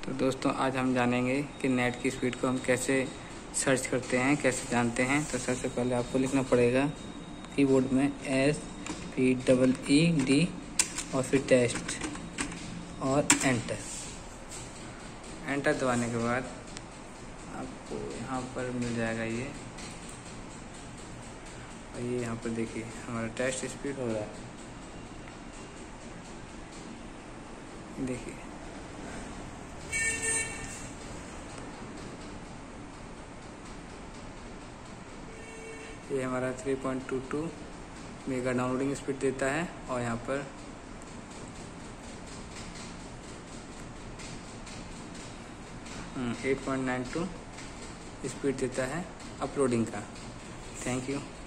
तो दोस्तों आज हम जानेंगे कि नेट की स्पीड को हम कैसे सर्च करते हैं, कैसे जानते हैं। तो सबसे पहले आपको लिखना पड़ेगा कीबोर्ड में SPEED और फिर टेस्ट और एंटर दबाने के बाद आपको यहाँ पर मिल जाएगा ये। और ये यहाँ पर देखिए हमारा टेस्ट स्पीड हो रहा है, देखिए। ये हमारा 3.22 मेगा डाउनलोडिंग स्पीड देता है और यहाँ पर 8.92 स्पीड देता है अपलोडिंग का। Thank you.